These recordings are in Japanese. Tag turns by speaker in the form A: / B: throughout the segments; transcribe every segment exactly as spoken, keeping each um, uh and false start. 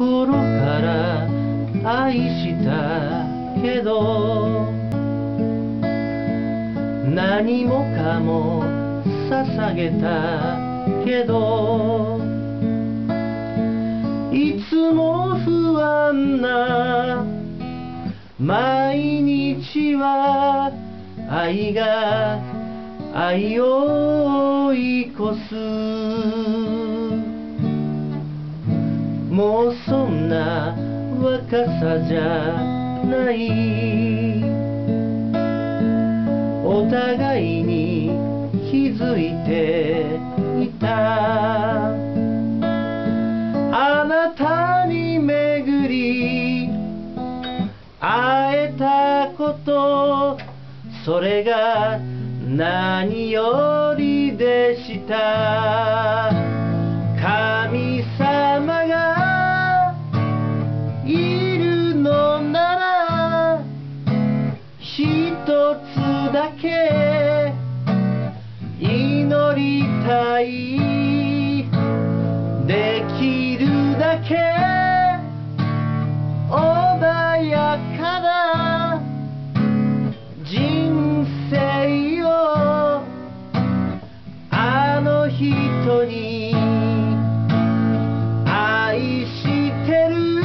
A: 心から愛したけど何もかも捧げたけどいつも不安な毎日は愛が愛を追い越す。もうそんな若さじゃない。お互いに気づいていた。あなたに巡り会えたこと、それが何よりでした。神様がいるのなら一つだけ祈りたい。できるだけ穏やかな人生をあの人に愛してる。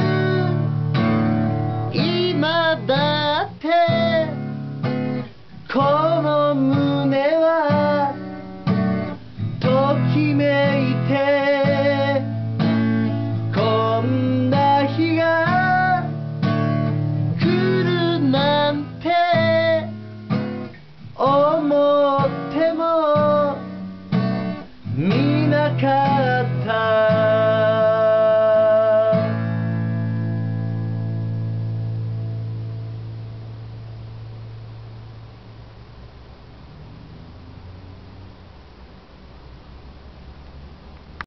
A: 今だってこの胸はときめいて、こんな日が来るなんて思ってもみなかった。